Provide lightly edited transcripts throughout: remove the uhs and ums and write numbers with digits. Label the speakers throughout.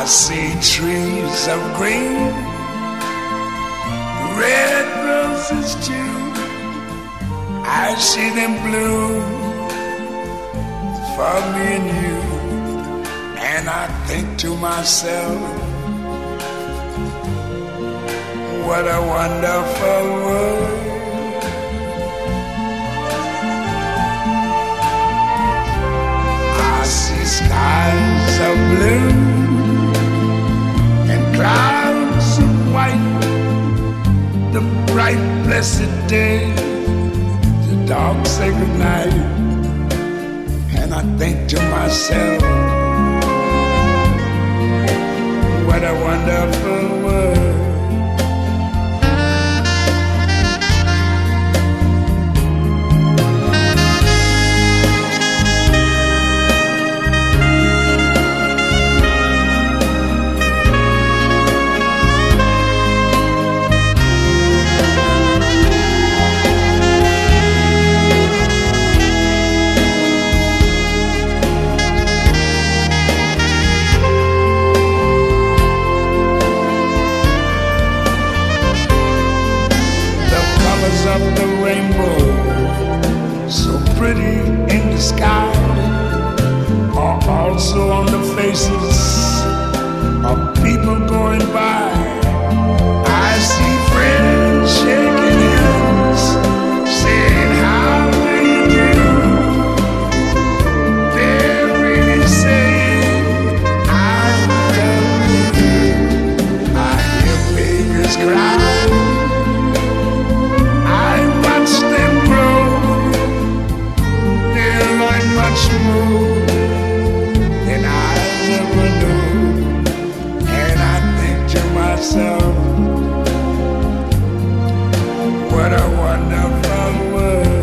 Speaker 1: see trees of green, red roses too. I see them bloom for me and you. And I think to myself, what a wonderful world. I see skies of blue and clouds of white, the bright blessed day, the dark sacred night. And I think to myself, what a wonderful world. Of the rainbow, so pretty in the sky, are also on the faces of people going by. I see friends shaking hands, saying how do you do. They're really saying I love you. I hear babies cry, them grow, they learn much more than I ever knew. And I think to myself, what a wonderful world.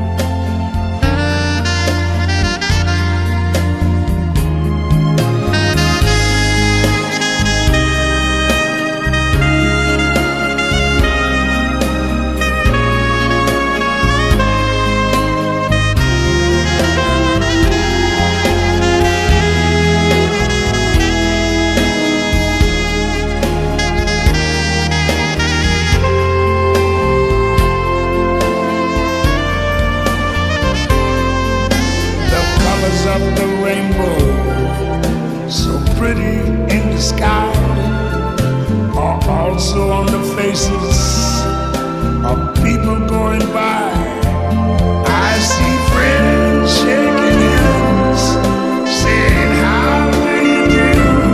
Speaker 1: Of the rainbow, so pretty in the sky, are also on the faces of people going by. I see friends shaking hands, saying how do you do.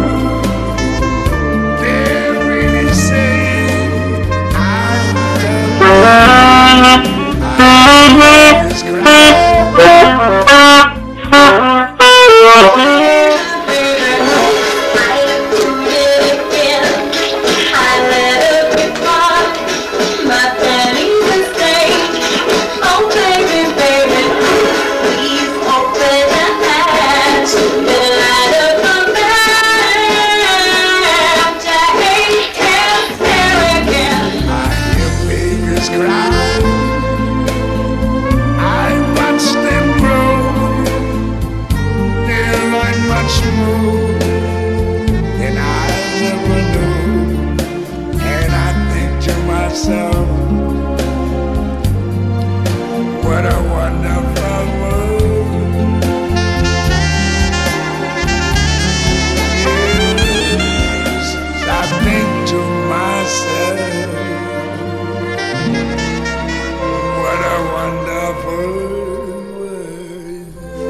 Speaker 1: They're really saying I love you. I cry. What a wonderful world. Yes, I think to myself, what a wonderful world.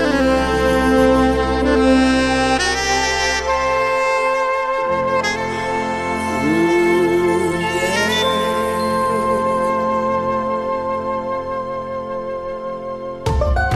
Speaker 1: Ooh, yeah.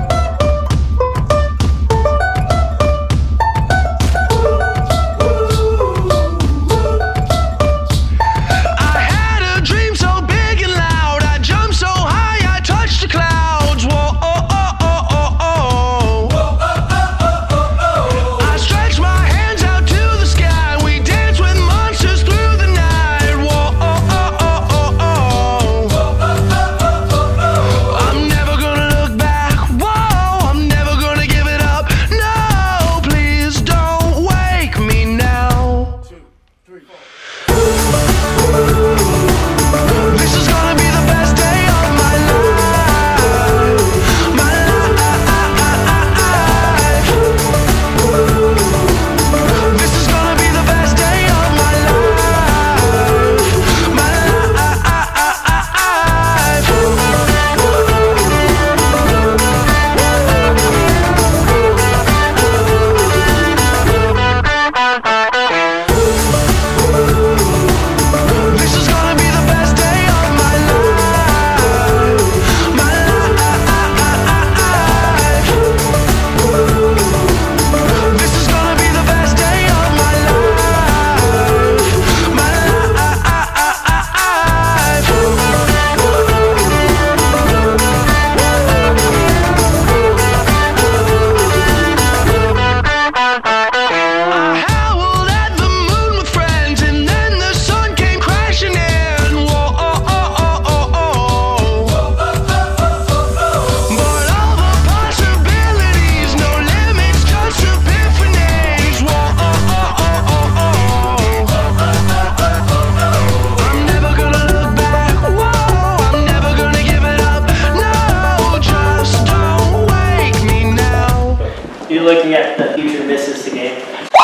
Speaker 2: looking at the future misses the game.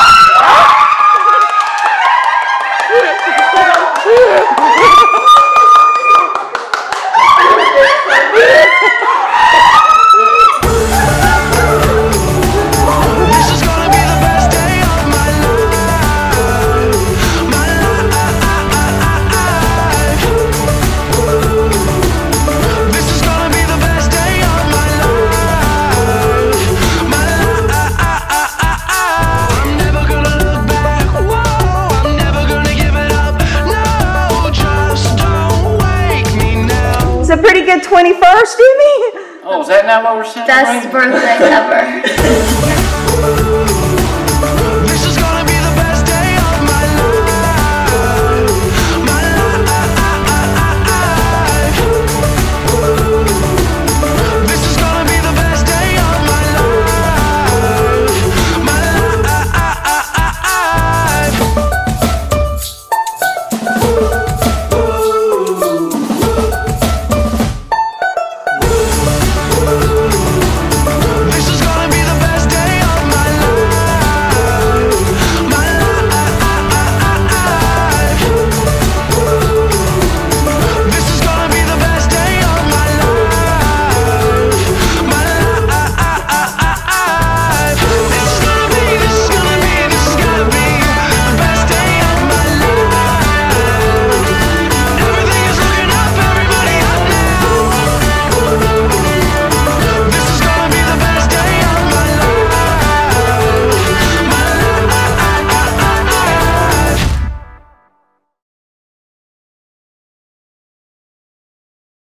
Speaker 3: It's a pretty good 21st, Emmy.
Speaker 2: Oh, is that not what we're celebrating?
Speaker 4: Best birthday ever.